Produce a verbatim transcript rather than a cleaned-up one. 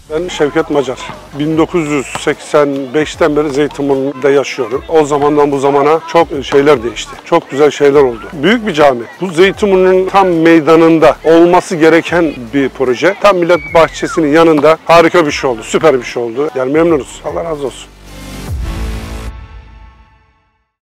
Ben Şevket Macar. bin dokuz yüz seksen beşten beri Zeytinburnu'nda yaşıyorum. O zamandan bu zamana çok şeyler değişti. Çok güzel şeyler oldu. Büyük bir cami. Bu Zeytinburnu'nun tam meydanında olması gereken bir proje. Tam Millet Bahçesi'nin yanında harika bir şey oldu. Süper bir şey oldu. Yani memnunuz. Allah razı olsun.